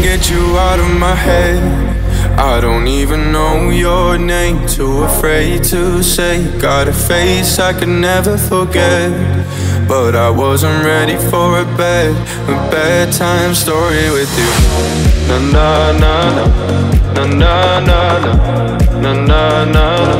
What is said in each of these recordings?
get you out of my head. I don't even know your name, too afraid to say. Got a face I could never forget, but I wasn't ready for a bedtime story with you. Na na na na, na na na na, na na na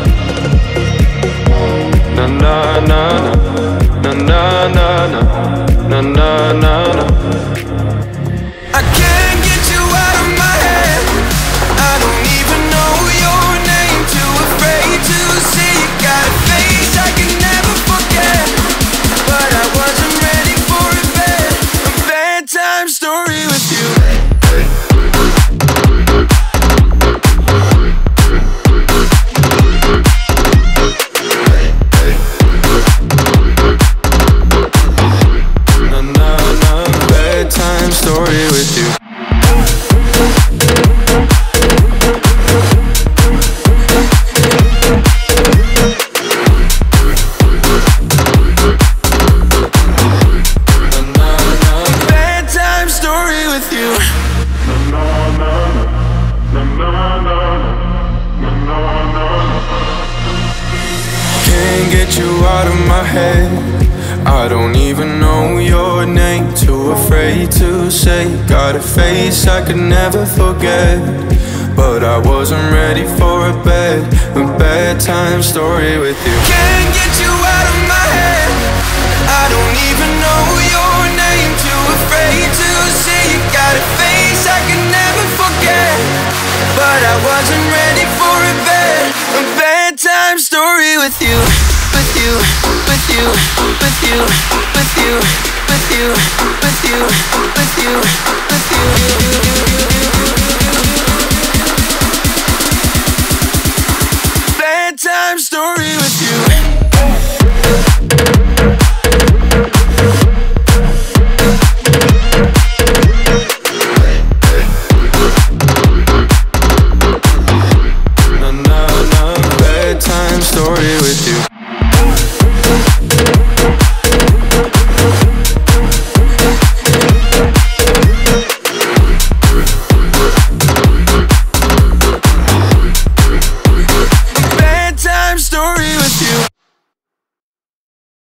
na, na na na na, na na na na, na na na. I can't get you out of my head. I don't even know your name, too afraid to see. You got a face I can never forget, but I wasn't ready for a bedtime story with you. Na na na, bedtime story with you. Can't get you out of my head. I don't even know your name, too afraid to say. Got a face I could never forget, but I wasn't ready for a bedtime story with you. Can't get you out of my head. I don't even know your name, too afraid to say. You got a face I could never forget, but I wasn't ready for a bedtime story with you. With you, with you, with you, with you, with you, with you, with you, with you. Bedtime story with you.